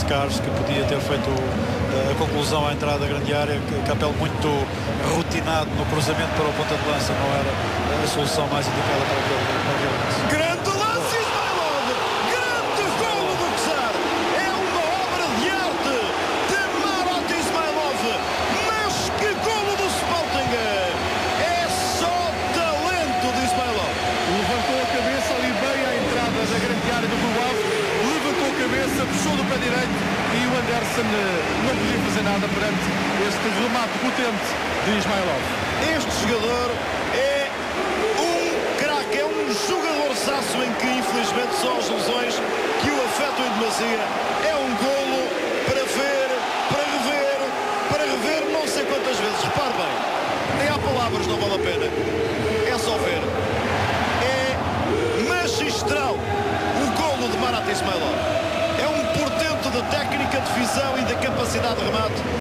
Scars, que podia ter feito a conclusão à entrada da grande área. Capel muito rotinado no cruzamento para o ponta de lança, não era a solução mais indicada para aquele lance. Grande lance, Ismailov! Grande golo do Czar! É uma obra de arte de Marat Ismailov! Mas que golo do Sporting! É só talento de Ismailov! Levantou a cabeça ali bem à entrada da grande área do Rio Ave, levantou a cabeça, puxou do pé direito e o Anderson não podia fazer nada perante este remate potente de Ismailov. Este jogador é um craque, é um jogador-saço em que infelizmente só as lesões que o afetam em demasia. É um golo para ver, para rever não sei quantas vezes. Repare bem, nem há palavras, não vale a pena. É só ver. É magistral o golo de Marat Ismailov. É um portento de técnica, de visão e de capacidade de remate.